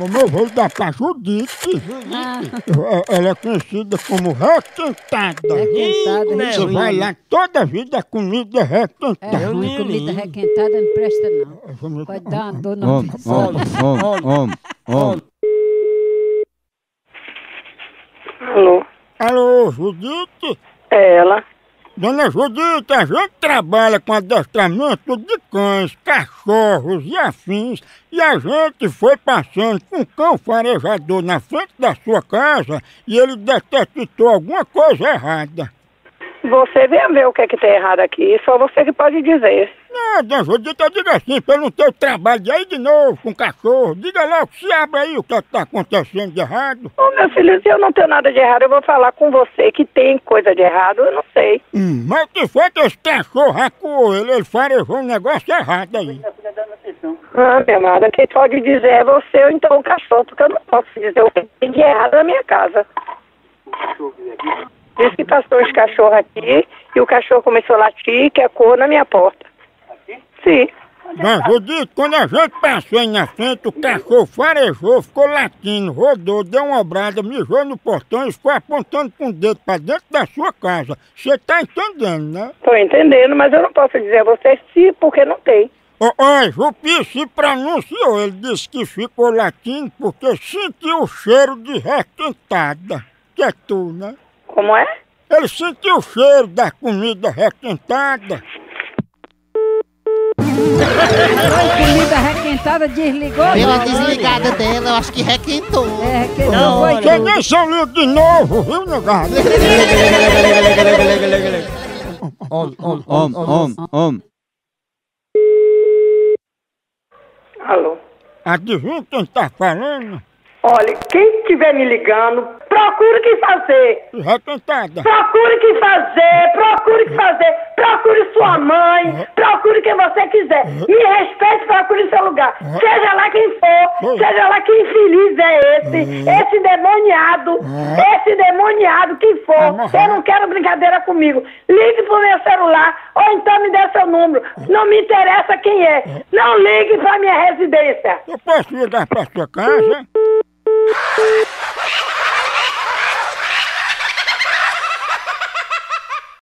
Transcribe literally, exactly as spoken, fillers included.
Como eu vou dar pra Judite. Ah, É- Ela é conhecida como requentada. requentada. né? Você vai lá toda a vida, a comida é É requentada. ruim, comida requentada não presta não. Pode dar uma dor na Homem, pessoa. homem, homem, homem, homem. Alô? Alô, Judite? É ela? Dona Judite, a gente trabalha com adestramento de cães, cachorros e afins, e a gente foi passando com um cão farejador na frente da sua casa e ele detectou alguma coisa errada. Você venha ver o que é que tem errado aqui, só você que pode dizer. Não, Dona Judite, eu digo assim, pra não ter o trabalho de aí de novo com o cachorro, diga logo, se abre aí o que está acontecendo de errado. Ô meu filho, se eu não tenho nada de errado, eu vou falar com você que tem coisa de errado, eu não sei. Hum, mas o que foi que esse cachorro racuou ele? Ele farejou um negócio errado aí. Ah, minha amada, quem pode dizer é você ou então o cachorro, porque eu não posso dizer o que tem de errado na minha casa. Diz que passou os cachorros aqui e o cachorro começou a latir, que é cor na minha porta. Aqui? Sim. Dona Judite, quando a gente passou aí na frente, o cachorro farejou, ficou latindo, rodou, deu uma obrada, mijou no portão e ficou apontando com o dedo pra dentro da sua casa. Você tá entendendo, né? Tô entendendo, mas eu não posso dizer a você se, porque não tem. Ô, ô, Jupi se pronunciou, ele disse que ficou latindo porque sentiu o cheiro de requentada. Que é tu, né? Como é? Ele sentiu o cheiro da comida requentada. Foi comida requentada, desligou. Pela não, desligada dela, eu acho que requentou. É, requentou, Não, foi olha. Você tudo. nem são lindo de novo, viu, negado? Homem, homem, homem, homem. Alô? Adivinha quem tá falando? Olha, quem estiver me ligando, procure o que fazer. Requentada. Procure o que fazer, procure o que fazer. Procure sua mãe, procure quem você quiser. Me respeite, procure seu lugar. Seja lá quem for, seja lá que infeliz é esse, esse demoniado, esse demoniado que for. Eu não quero brincadeira comigo. Ligue pro meu celular ou então me dê seu número. Não me interessa quem é. Não ligue pra minha residência. Eu posso ligar pra sua casa?